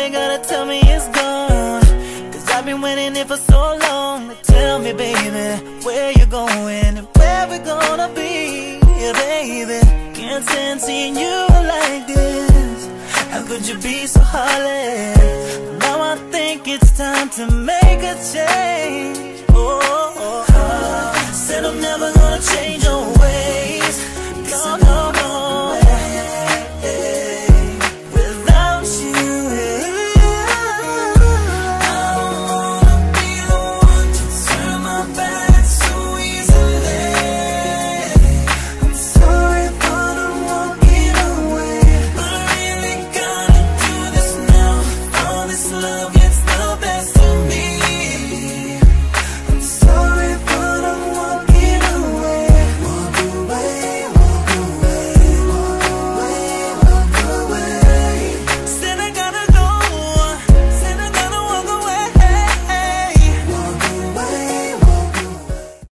ain't gotta tell me it's gone, cause I've been waiting here for so long. Tell me, baby, where you going and where we gonna be, yeah, baby. Can't stand seeing you like this. How could you be so heartless? Now I think it's time to make a change.